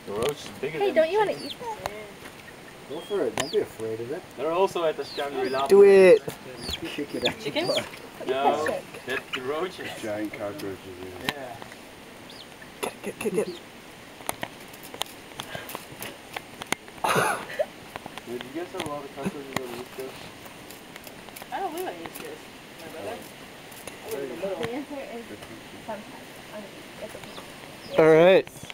The roach is bigger Hey, than don't you want to eat that? Go for it. Don't be afraid of it. They're also at the Shangri-La. Do it. Kick it at Chickens? the butt. No, that's the roaches. Giant cockroaches. Yeah. Kick it. Did you guys have a lot of cockroaches on the East Coast? I don't live on East Coast, my brother. I live in the middle. The answer is sometimes. All right.